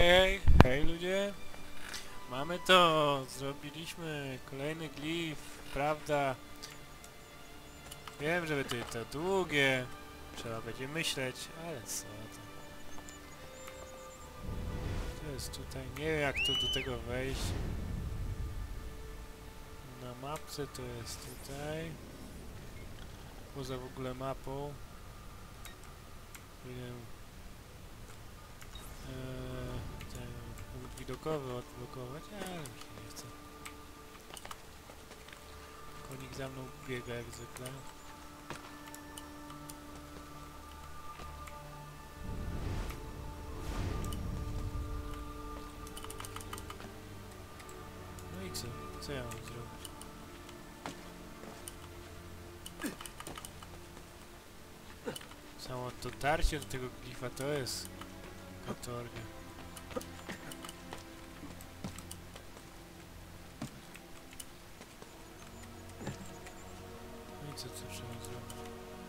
Hej, hej ludzie. Mamy to. Zrobiliśmy kolejny glif, prawda? Wiem, że będzie to długie. Trzeba będzie myśleć, ale co to? To jest tutaj, nie wiem jak tu do tego wejść. Na mapce to jest tutaj. Poza w ogóle mapą. Wiem. Ten punkt widokowy odblokować, ale mi się nie chce. Konik za mną biega jak zwykle. No i co? Co ja mam zrobić? Samo dotarcie do tego glifa to jest katorga. No i co trzeba zrobić?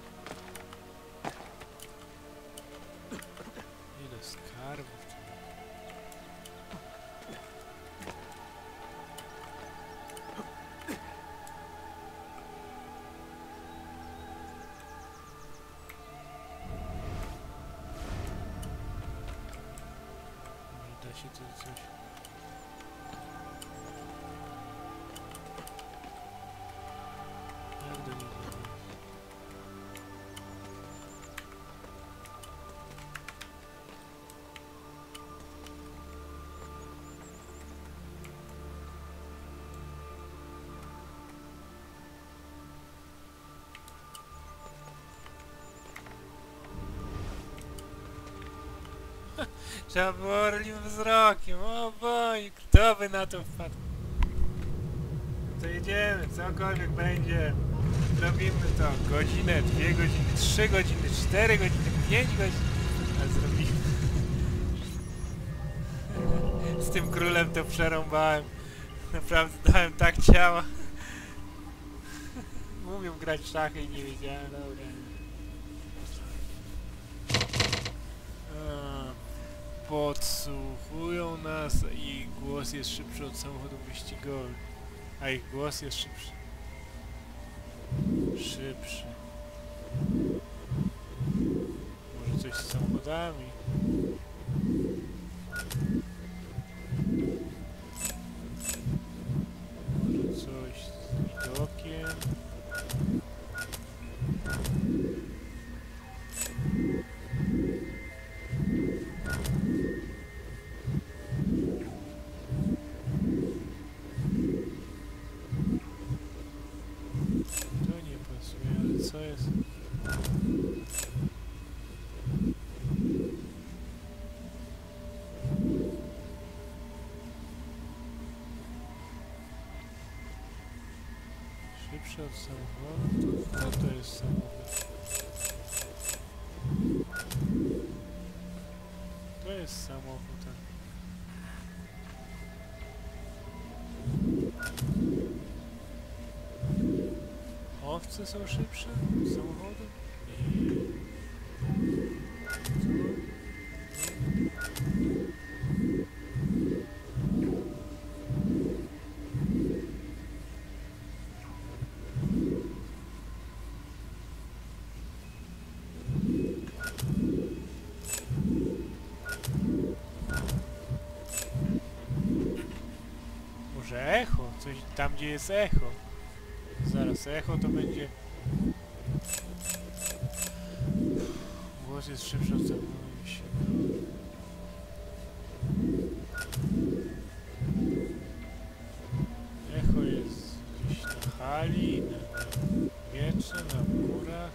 Ile skarbów tu? Może da się tu coś... Jak do niego dojść? Trzeba było orlim wzrokiem, o boj, kto by na to wpadł? To jedziemy, cokolwiek będzie. Zrobimy to. Godzinę, 2 godziny, 3 godziny, 4 godziny, 5 godzin. A zrobimy. Z tym królem to przerąbałem. Naprawdę dałem tak ciała. Umiem grać w szachy i nie wiedziałem, dobra. Podsłuchują nas i ich głos jest szybszy od samochodów wyścigowych. A ich głos jest szybszy. Może coś z samochodami? Może coś z widokiem? To nie pasuje, ale co jest? Szybszy od samochodu? Co to jest samochód? To jest samochód. Owce są szybsze od samochodu? Może echo? Coś tam, gdzie jest echo. Zaraz, echo to będzie... Głos jest szybszy od samochodu. Echo jest gdzieś na hali, na wietrze, na górach.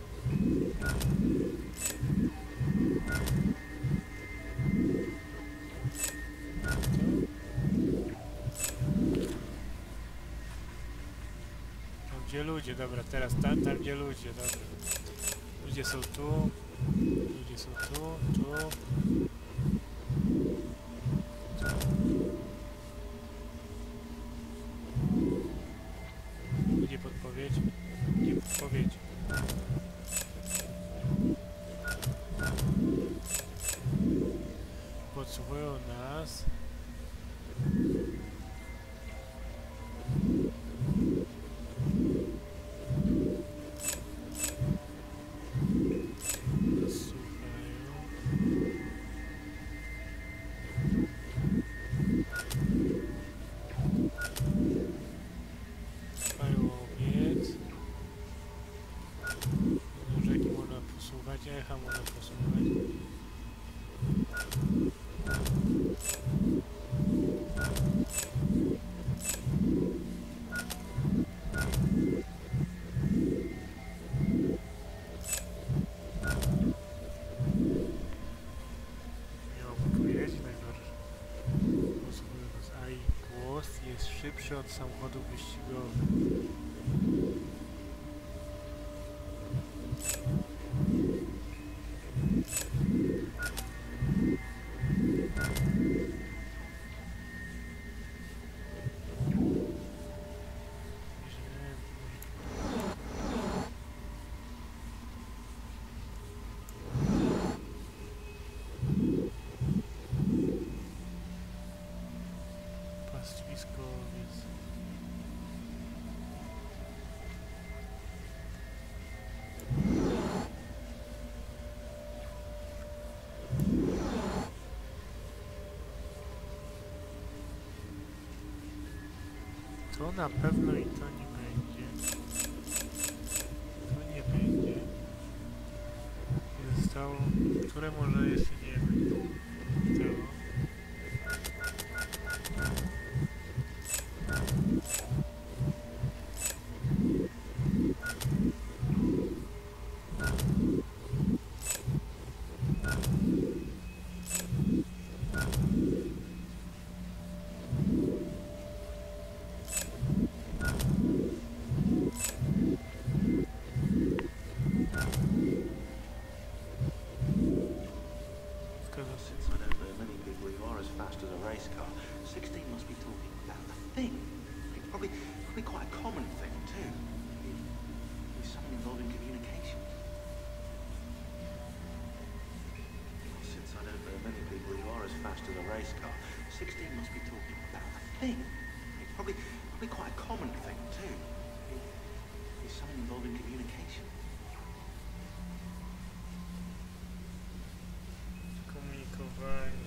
Gdzie ludzie? Dobra, teraz tam gdzie ludzie, dobra. Ludzie są tu. Ludzie są tu, tu. Nie podpowiedź. Nie podpowiedź. podsłuchują nas. Echa można posłuchać. Miałoby powiedzieć najgorsze. Posłuchują nas, a ich głos jest szybszy od samochodów wyścigowych. Pastwiskowiec. To na pewno i to nie będzie. To nie będzie. Zostało, które może jeszcze nie będzie. Zostało. Fast as a race car. 16 must be talking about a thing. It's probably quite a common thing too. It's something involving communication. Komunikowanie.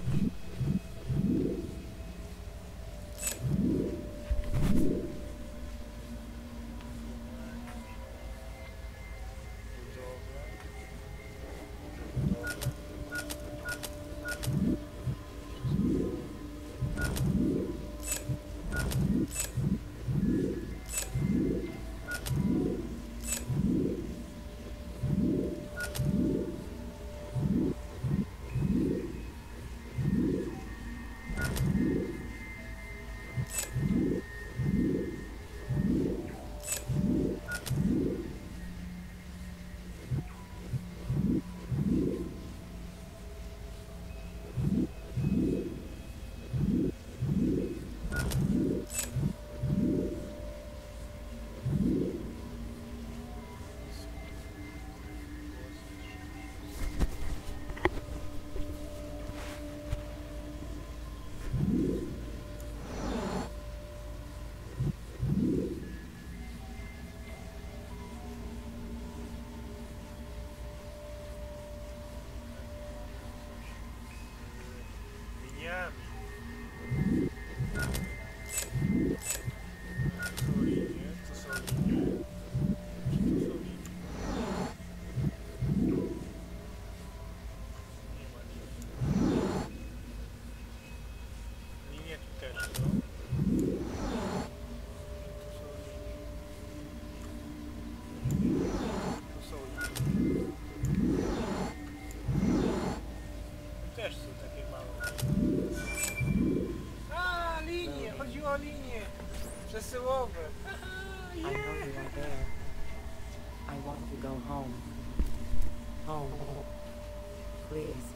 Przesyłowe. I know you are there. I want to go home. Home. Please.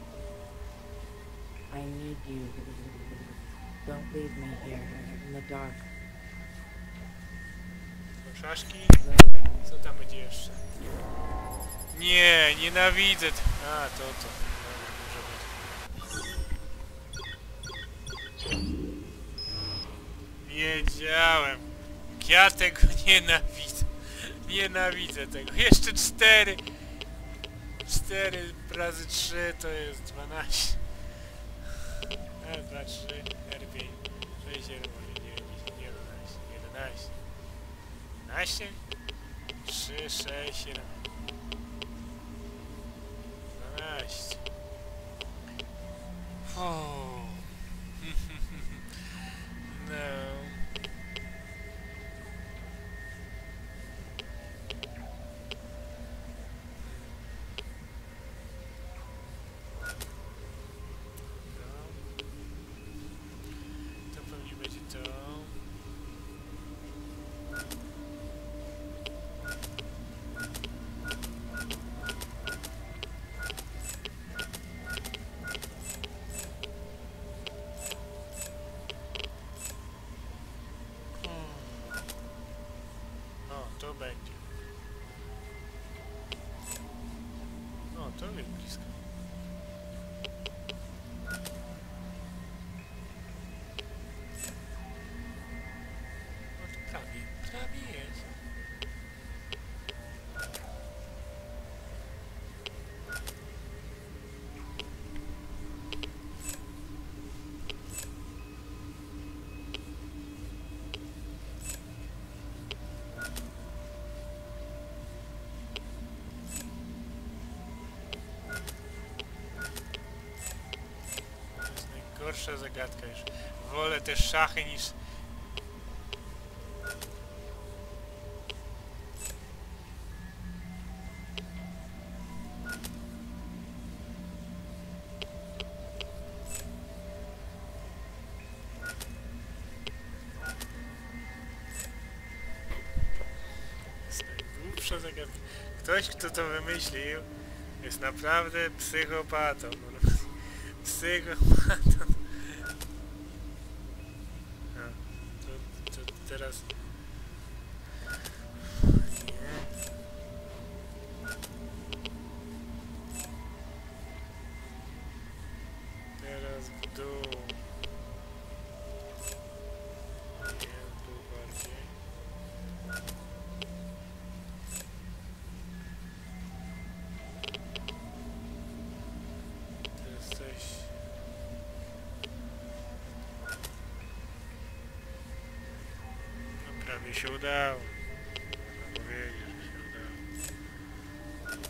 I need you. Don't leave me here in the dark. Szaszki? Loading. Co tam będzie jeszcze? Nie, nienawidzę. A, to. Może być. Wiedziałem. Ja tego nienawidzę. Nienawidzę tego. Jeszcze 4. 4 razy 3 to jest 12. Raz, 2, 3, 4, 5, 6, 7, 8, 9, 10, 11, 11. 12? 3, 6, 7. 12. Oh. No. To pewnie będzie to. O, to będzie. O, to jest blisko. No to prawie jest. To jest najgorsza zagadka już. Wolę te szachy niż... jest najgłupsza zagadka. Ktoś, kto to wymyślił, jest naprawdę psychopatą. Psychopatą. A, to teraz... Nie. Teraz w dół. Nie, w dół bardziej. To jest coś... No prawie się udało. Można powiedzieć, że się udało.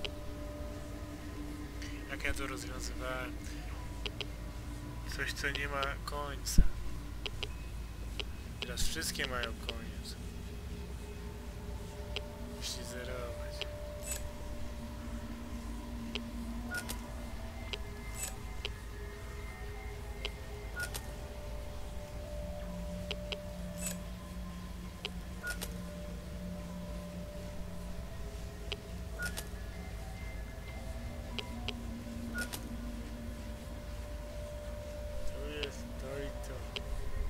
Jak ja to rozwiązywałem? Coś, co nie ma końca. Teraz wszystkie mają koniec. Musi zerować. Tu jest to i to.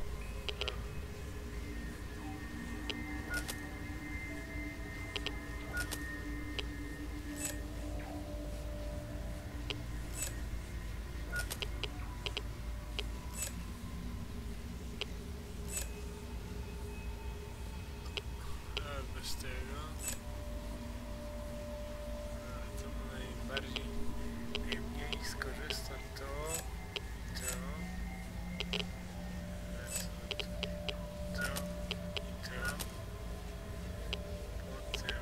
A bez tego. A, to najmniej skorzystam to. Raz, to i to. Potem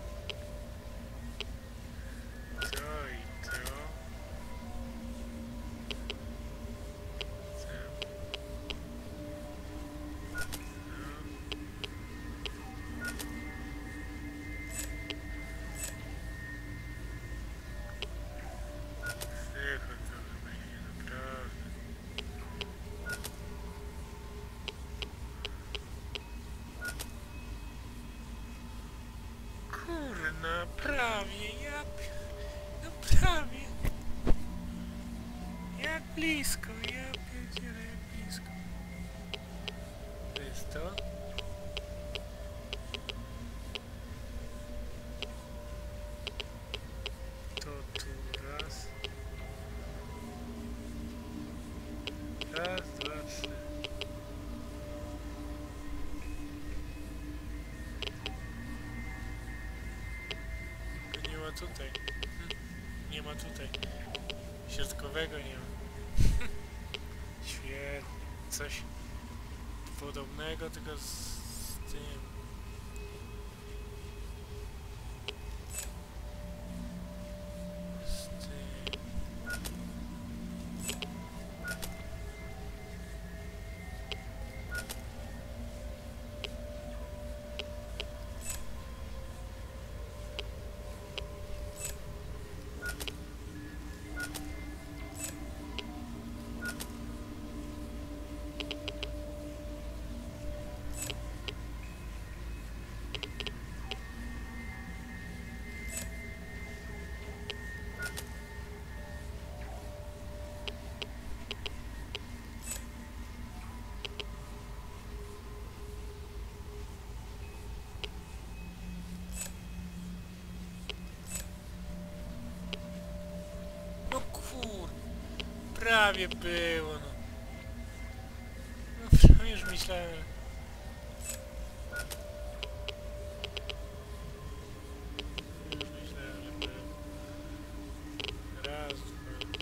to i to. Psycho to będzie naprawdę. Kurna, prawie, no prawie. Jak blisko, ja pierdzielę, jak blisko. To jest to? To tu raz. Raz, dwa, trzy. tutaj. Nie ma tutaj. Środkowego nie ma. Świetnie. Coś podobnego, tylko z tym. Z tym. No kur... Prawie było, no. No już myślałem. Już myślałem, że było. Raz, dwa.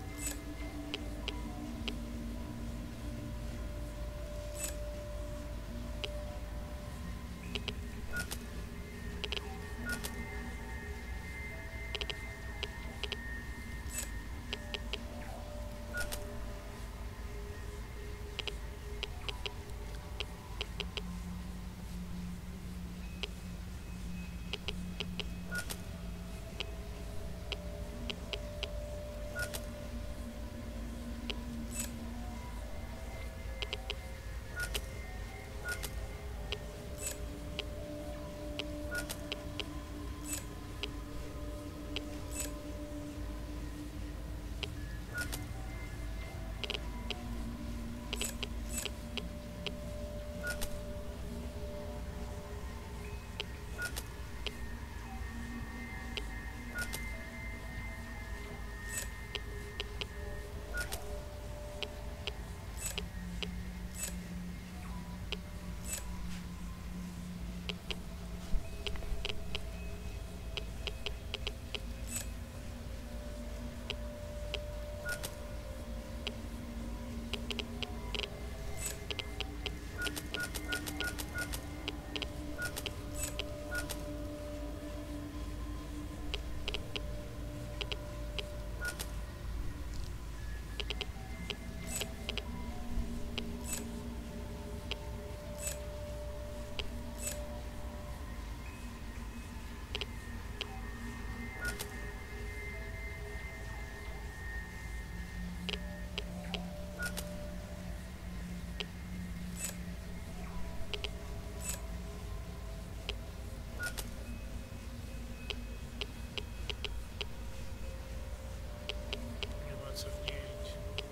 Nie ma cofnięć.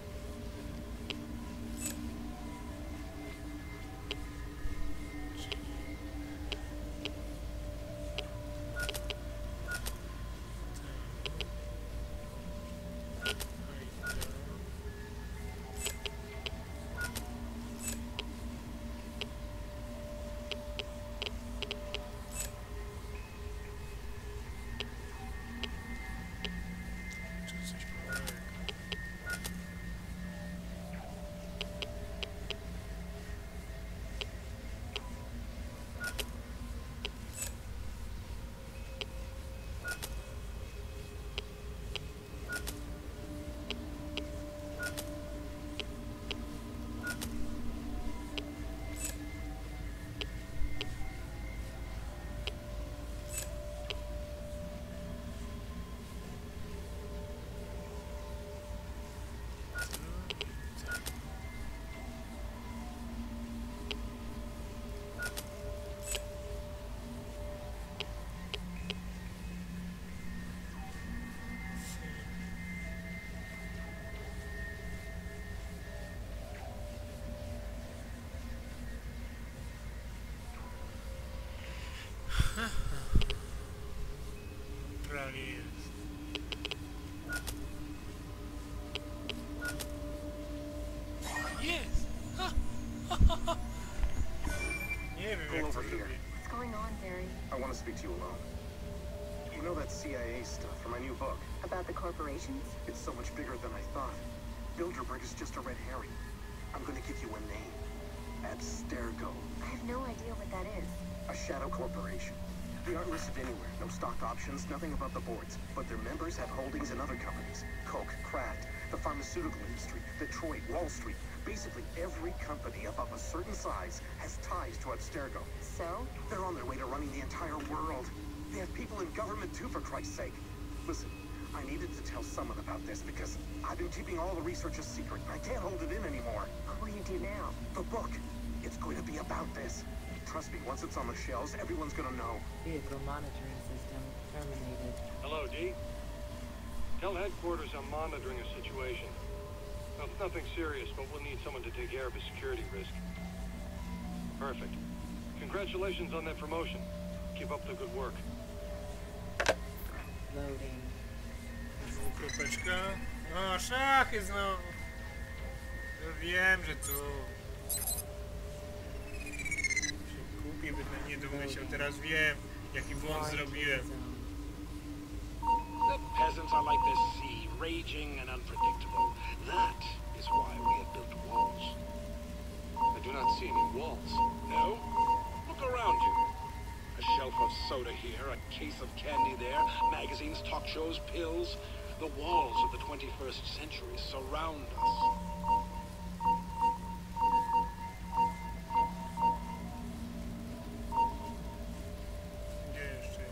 Czy coś małego? Prawie jest. Jest! Nie wiem jak to zrobię. What's going on, Barry? I want to speak to you alone. You know that CIA stuff from my new book? About the corporations? It's so much bigger than I thought. Bilderberg is just a red herring. I'm gonna give you a name. Abstergo. I have no idea what that is. A shadow corporation. They aren't listed anywhere. No stock options, nothing above the boards. But their members have holdings in other companies. Coke, Kraft, the pharmaceutical industry, Detroit, Wall Street. Basically, every company above a certain size has ties to Abstergo. So? They're on their way to running the entire world. They have people in government too, for Christ's sake. Listen, I needed to tell someone about this because I've been keeping all the research a secret. I can't hold it in anymore. What will you do now? The book. It's going to be about this. Trust me, once it's on the shelves, everyone's gonna know. Vehicle monitoring system terminated. Hello, D. Tell headquarters I'm monitoring a situation. Well, it's nothing serious, but we'll need someone to take care of a security risk. Perfect. Congratulations on that promotion. Keep up the good work. Loading. Kropeczka. O, szachy znowu. No wiem, że tu... się kupi, będę nie domyślał. Teraz wiem, jaki błąd zrobiłem. The peasants are like the sea, raging and unpredictable. That is why we have built walls. I do not see any walls. No? Look around you. A shelf of soda here, a case of candy there, magazines, talk shows, pills. The walls of the 21st century surround us. Gdzie jeszcze?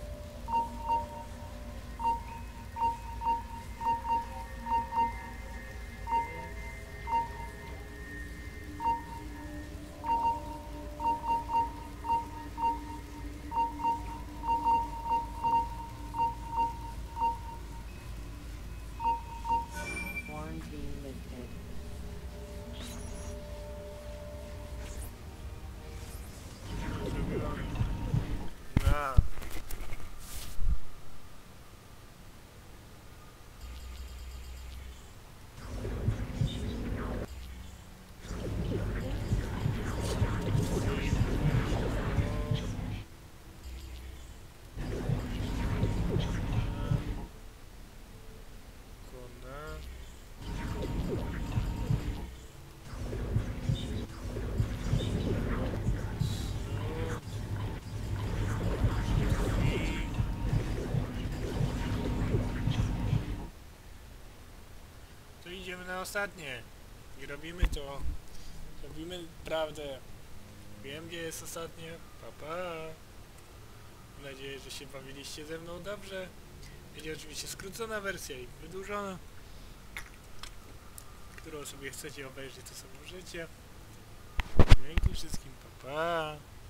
Quarantine lifted. Zrobione. A. Kona. To idziemy na ostatnie. I robimy to. Robimy prawdę. Wiem, gdzie jest ostatnie. Pa, pa. Mam nadzieję, że się bawiliście ze mną dobrze. Będzie oczywiście skrócona wersja i wydłużona. Którą sobie chcecie obejrzeć, to sobie możecie. Dzięki wszystkim. Pa, pa.